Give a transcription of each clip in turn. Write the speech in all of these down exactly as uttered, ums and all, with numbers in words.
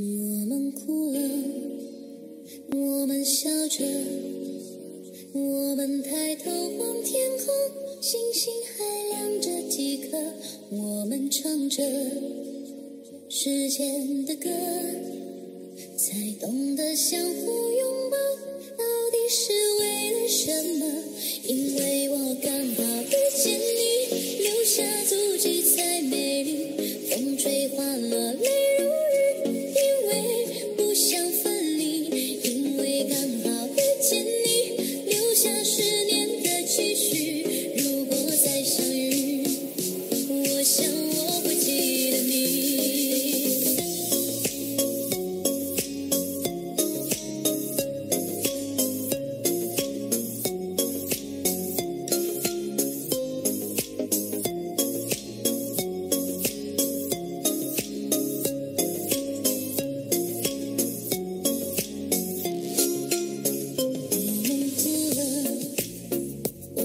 我们哭了，我们笑着，我们抬头望天空，星星还亮着几颗，我们唱着时间的歌，才懂得相互拥抱，到底是为了什么？因为我刚好遇见你，留下足迹才美丽，风吹花落泪如雨，因为不想分离，因为刚好遇见你，留下十年的期许，如果再相遇，我想我会记得你。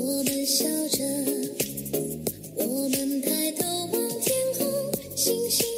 笑着，我们抬头望天空，星星